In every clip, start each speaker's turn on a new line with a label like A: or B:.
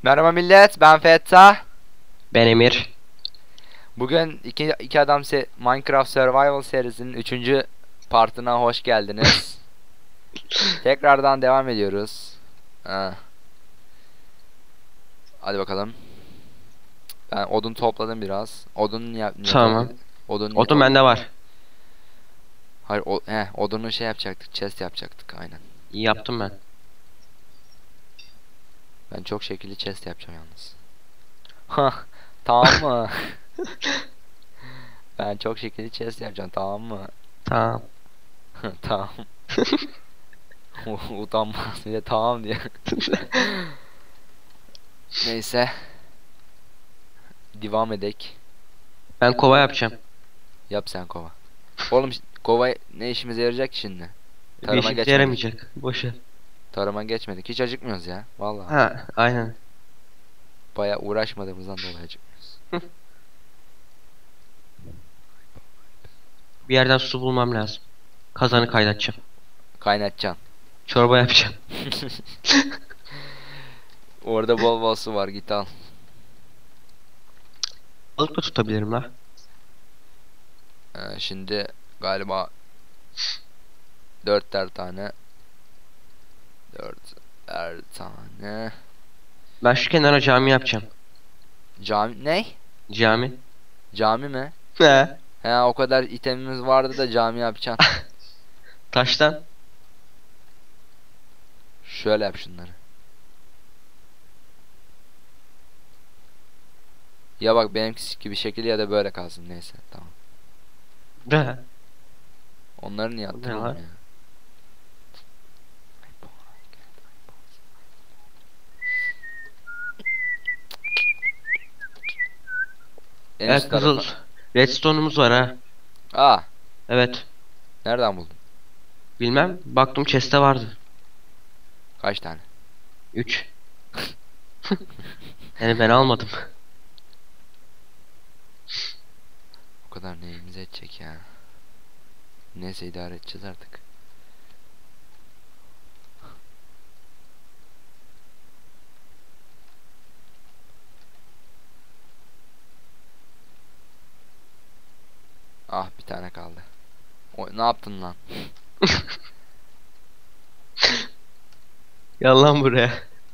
A: Merhaba millet, ben Fettah.
B: Ben Emir.
A: Bugün iki adam Minecraft Survival serisinin 3. partına hoş geldiniz. Tekrardan devam ediyoruz. Ha. Hadi bakalım. Ben odun topladım biraz.
B: Tamam.
A: Odun
B: Odun bende var.
A: Hayır, odunu şey yapacaktık, chest yapacaktık aynen.
B: İyi yaptım ben.
A: Ben çok şekilli chest yapacağım yalnız. Hah, tamam mı? Ben çok şekilli chest yapacağım, tamam mı?
B: Tamam.
A: Tamam. Utanmaz bir de tamam diye. Neyse. Devam edek.
B: Ben kova yapacağım.
A: Yap sen kova. Oğlum kova ne işimize yarayacak ki şimdi?
B: Bir
A: Tarıma
B: işimize
A: geçmedik.
B: yaramayacak. Boşver.
A: Tarıma geçmedik. Hiç acıkmıyoruz ya. Vallahi.
B: Ha, aynen.
A: Baya uğraşmadığımızdan dolayı acıkmıyoruz.
B: Bir yerden su bulmam lazım. Kazanı kaynatacağım.
A: Kaynatacaksın.
B: Çorba yapacağım.
A: Orada bol bol su var, git al.
B: Balık da tutabilirim la.
A: Şimdi galiba 4'er tane. 4'er tane.
B: Ben şu kenara cami yapacağım.
A: Cami ne?
B: Cami.
A: Cami mi?
B: He.
A: He, o kadar itemimiz vardı da cami yapacaksın.
B: Taştan.
A: Şöyle yap şunları. Ya bak benimkisi gibi şekil ya da böyle kalsın, neyse tamam.
B: De.
A: Onları niye
B: Ne
A: attın
B: var?
A: ya? En
B: Evet,
A: üst
B: kızıl.
A: tarafa.
B: Redstone'umuz var ha.
A: Aa,
B: Evet.
A: nereden buldun?
B: Bilmem. Baktım chest'te vardı.
A: Kaç tane?
B: 3. Yani ben almadım.
A: O kadar neyimize edecek ya. Neyse, idare edeceğiz artık. Ah, bir tane kaldı. Ne yaptın lan?
B: Gel lan buraya.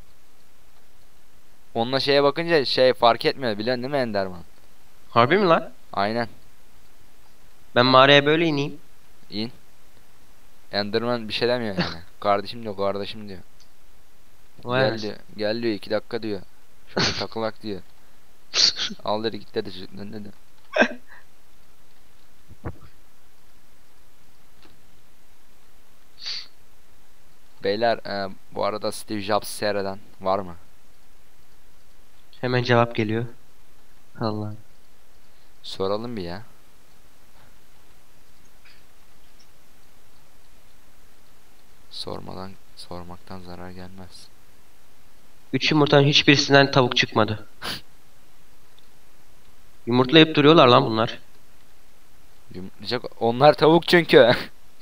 A: Onunla şeye bakınca şey fark etmiyor, biliyorsun değil mi Enderman?
B: Harbi mi lan?
A: Aynen.
B: Ben mağaraya böyle ineyim.
A: İn. Enderman bir şey demiyor yani. Kardeşim diyor, kardeşim diyor.
B: Vay
A: Gel
B: anasını.
A: diyor. Gel diyor, 2 dakika diyor. Şöyle takılak diyor. Al dedi, git dedi, çocuktan dedi. Beyler, bu arada Steve Jobs seyreden var mı?
B: Hemen cevap geliyor. Allah.
A: Soralım bir ya. Sormaktan zarar gelmez.
B: 3 yumurtanın hiçbirisinden tavuk çıkmadı. Yumurtlayıp duruyorlar lan bunlar.
A: Yumurtlayacak. Onlar tavuk çünkü.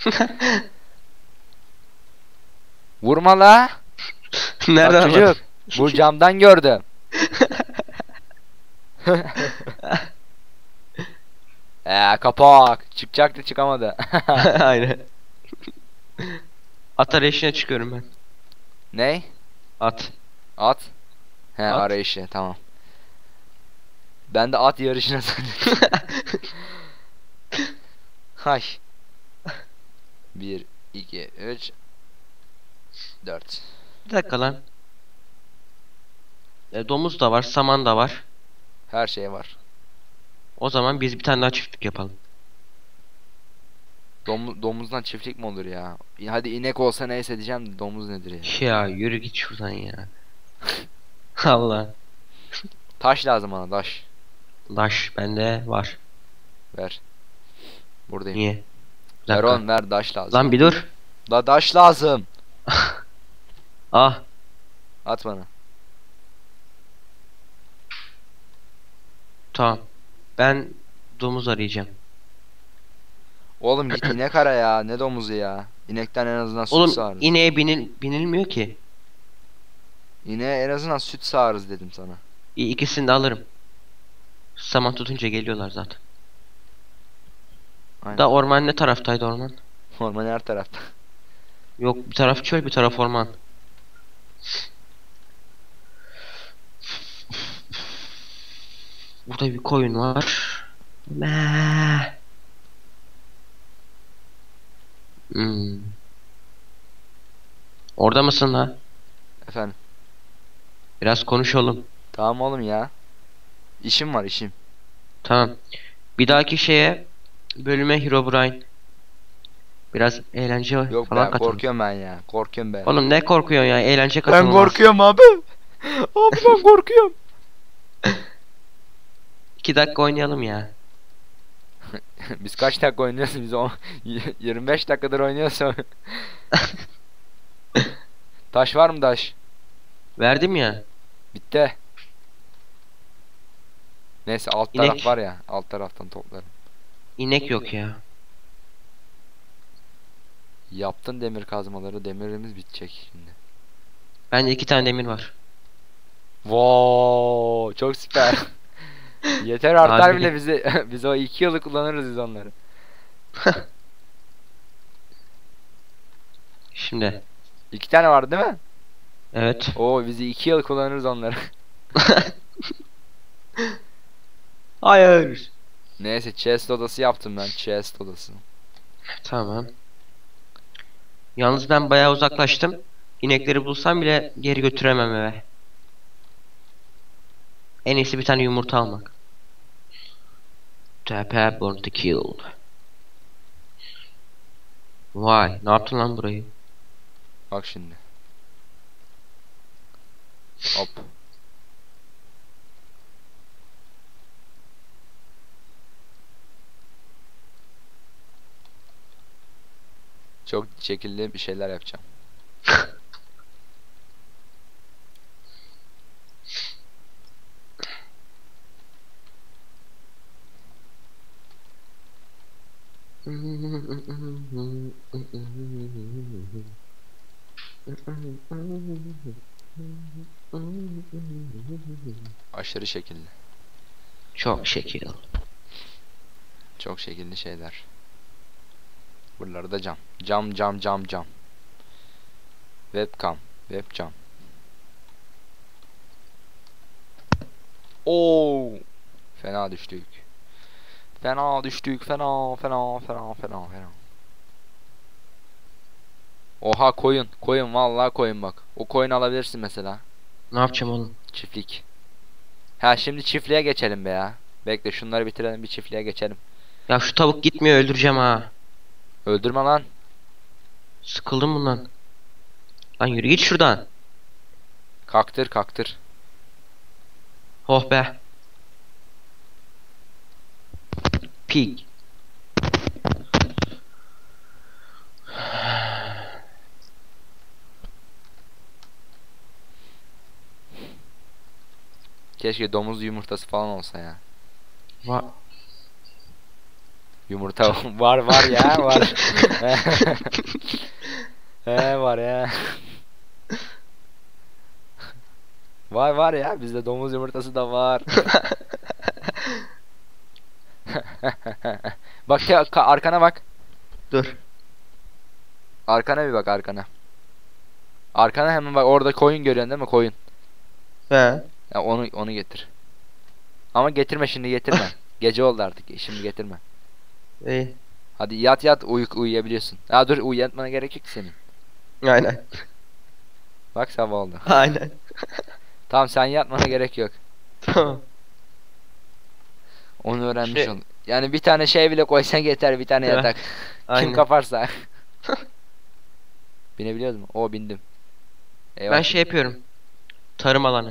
A: Vurma la. Bak
B: Nereden anladın?
A: çocuk. Bu camdan gördüm. Kapak. Çıkacaktı, çıkamadı.
B: Aynen. At arayışına çıkıyorum ben.
A: Ney?
B: At.
A: At. He,
B: At.
A: arayışı, tamam. Ben de at yarışına zannettim. Hay. 1, 2, 3, 4.
B: Bir dakika lan. Domuz da var, saman da var.
A: Her şey var.
B: O zaman biz bir tane daha çiftlik yapalım.
A: Domuzdan çiftlik mi olur ya? Hadi inek olsa neyse diyeceğim de domuz nedir ya?
B: Ya yürü git şuradan ya. Allah.
A: Taş lazım bana, taş.
B: Taş bende var.
A: Ver. Buradayım.
B: Niye? Bir
A: Ver
B: dakika.
A: oğlum, ver, taş lazım.
B: Lan bir dur.
A: La taş lazım.
B: Ah.
A: At bana.
B: Tamam. Ben domuz arayacağım.
A: Oğlum git inek ara ya. Ne domuzu ya? İnekten en azından süt
B: Oğlum
A: sağarız.
B: ineğe binilmiyor ki.
A: Yine en azından süt sağarız dedim sana.
B: İyi, ikisini de alırım. Saman tutunca geliyorlar zaten.
A: Aynen.
B: Da orman ne taraftaydı orman?
A: Orman her tarafta.
B: Yok, bir taraf çöl, bir taraf orman. Burada bir koyun var. Me. Hmm. Orada mısın la?
A: Efendim.
B: Biraz konuşalım.
A: Tamam oğlum ya. İşim var işim.
B: Tamam. Bir dahaki bölüme Herobrine. Biraz eğlence
A: Yok
B: falan
A: be
B: katalım.
A: korkuyorum ben ya. Korkuyorum be.
B: Oğlum ne korkuyorsun ya? Eğlence
A: Ben
B: katılmaz.
A: korkuyorum abi. Abi ben korkuyorum.
B: 2 dakika oynayalım ya.
A: Biz kaç dakika oynuyoruz? Biz 25 dakikadır oynuyoruz. Taş var mı taş?
B: Verdim ya.
A: Bitti. Neyse alt
B: İnek.
A: taraf var ya. Alt taraftan toplarım.
B: İnek yok ya.
A: Yaptın demir kazmaları. Demirimiz bitecek şimdi.
B: Bende 2 tane demir var.
A: Wow, çok süper. Yeter artar
B: Harbi.
A: bile bize. Biz o 2 yılı kullanırız biz onları.
B: Şimdi.
A: 2 tane var değil mi?
B: Evet.
A: Oo bizi 2 yıl kullanırız onları.
B: Hayır.
A: Neyse chest odası yaptım ben. Chest odası.
B: Tamam. Yalnız ben bayağı uzaklaştım. İnekleri bulsam bile geri götüremem eve. En iyisi bir tane yumurta almak. Tepe born to kill. Vay, ne yaptın lan burayı?
A: Bak şimdi. Hop. Çok şekilli bir şeyler yapacağım. Aşırı şekilli.
B: Çok şekil.
A: Çok şekilli şeyler. Buraları da cam. Cam cam cam cam. Webcam. Webcam. Oo! Fena düştük. Fena düştük. Fena fena fena fena fena. Oha koyun. Koyun vallahi koyun bak. O koyunu alabilirsin mesela.
B: Ne yapacağım oğlum?
A: Çiftlik. Ha şimdi çiftliğe geçelim be ya. Bekle şunları bitirelim bir çiftliğe geçelim.
B: Ya şu tavuk gitmiyor, öldüreceğim ha.
A: Öldürme lan.
B: Sıkıldım bundan. Lan yürü git şuradan.
A: Kaktır kaktır.
B: Oh be. Pig.
A: Keşke domuz yumurtası falan olsa ya.
B: Va
A: Yumurta var var ya var. He var ya. Var ya bizde domuz yumurtası da var. Bak arkana bak.
B: Dur.
A: Arkana bir bak arkana. Arkana hemen bak orada koyun görüyorsun değil mi koyun?
B: He.
A: Ya onu getir. Ama getirme şimdi getirme. Gece oldu artık şimdi getirme.
B: İyi.
A: Hadi yat uyuyabiliyorsun. Ya dur uyuyatmana gerek yok ki senin.
B: Aynen.
A: Bak sabah oldu.
B: Aynen.
A: Tamam sen yatmana gerek yok.
B: Tamam.
A: Onu öğrenmiş
B: Şey-
A: ol. Yani bir tane şey bile koysan yeter bir tane
B: Evet.
A: yatak.
B: Aynen.
A: Kim kaparsa. Binebiliyoruz mu? O bindim. Eyvah.
B: Ben şey yapıyorum. Tarım alanı.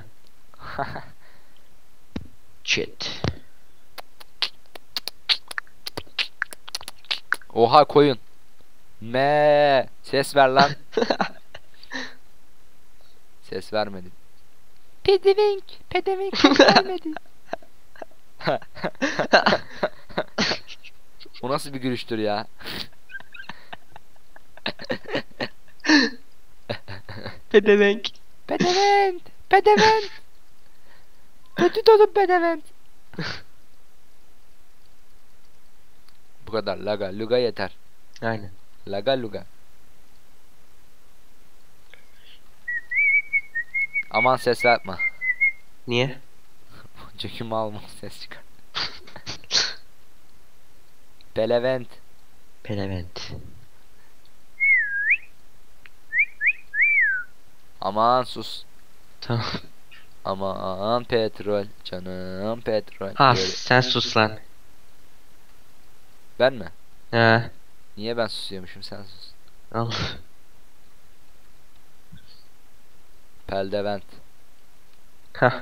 B: Shit.
A: Oha koyun. Me ses ver lan. Ses vermedi. Pedevink, pedevink ses vermedi. O nasıl bir gülüştür ya?
B: Pedevenk.
A: Pedevink. Pedevent. Tehdit olun pedevent. Bu kadar laga luga yeter.
B: Aynen.
A: Laga luga. Aman ses yapma.
B: Niye?
A: Çünkü mal ses çıkar. Pelevent.
B: Pelevent.
A: Aman sus.
B: Tamam.
A: Aman petrol. Canım petrol.
B: Ha
A: Böyle-
B: sen sus lan.
A: Ben mi?
B: Ha.
A: Niye ben susuyormuşum sen sus.
B: Al.
A: Peldevent.
B: Ha.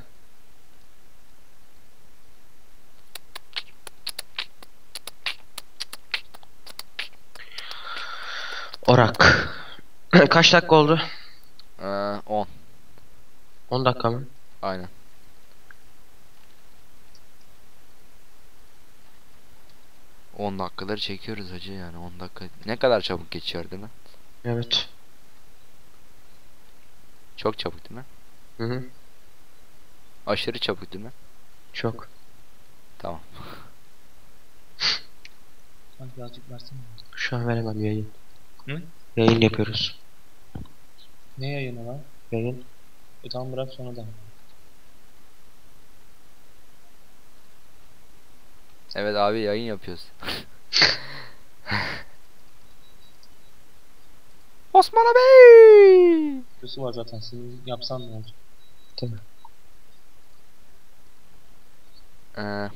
B: Orak. Kaç dakika oldu?
A: 10.
B: 10 dakika mı?
A: Aynen. On dakikaları çekiyoruz hacı yani 10 dakika. Ne kadar çabuk geçiyor değil mi?
B: Evet.
A: Çok çabuk değil mi?
B: Hı hı.
A: Aşırı çabuk değil mi?
B: Çok.
A: Tamam.
C: Kanka birazcık versene.
B: Şu an veremem yayın.
C: Hı?
B: Yayın yapıyoruz.
C: Ne yayını lan?
B: Yayın.
C: Tamam bırak sonra da.
A: Evet abi yayın yapıyoruz. Osman abi.
C: Videosu var zaten. Senin yapsan ne olacak?
B: Tabii.
A: Ee,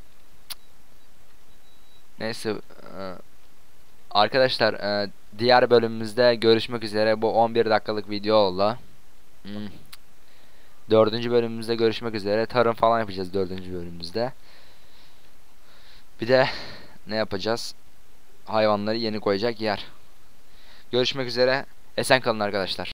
A: Neyse arkadaşlar diğer bölümümüzde görüşmek üzere. Bu 11 dakikalık video oldu. Hmm. Dördüncü bölümümüzde görüşmek üzere. Tarım falan yapacağız dördüncü bölümümüzde. Bir de ne yapacağız? Hayvanları yeni koyacak yer. Görüşmek üzere. Esen kalın arkadaşlar.